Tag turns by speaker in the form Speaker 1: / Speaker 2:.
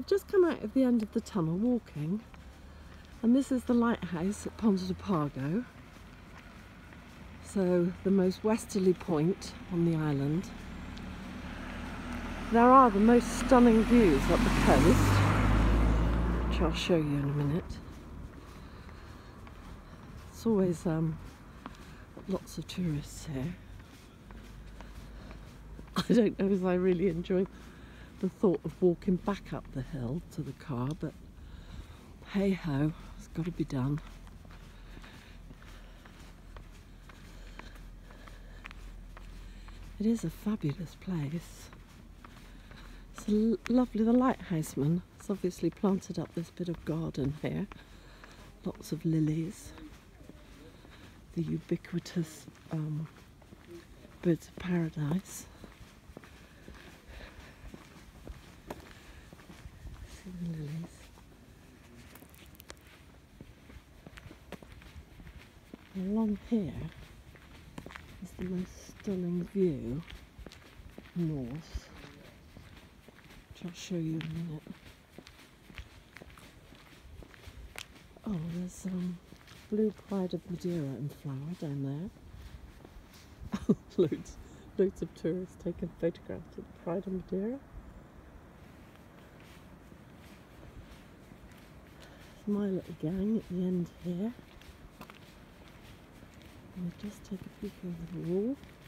Speaker 1: We've just come out of the end of the tunnel walking, and this is the lighthouse at Ponta do Pago, so the most westerly point on the island. There are the most stunning views up the coast, which I'll show you in a minute. It's always lots of tourists here. I don't know if I really enjoy the thought of walking back up the hill to the car, but hey ho, it's got to be done. It is a fabulous place. It's lovely. The lighthouseman has obviously planted up this bit of garden here. Lots of lilies. The ubiquitous birds of paradise. See the lilies. Along here is the most stunning view north, which I'll show you in a minute. Oh, there's blue Pride of Madeira in flower down there. loads of tourists taking photographs of Pride of Madeira. It's my little gang at the end here. We'll just take a peek over the wall.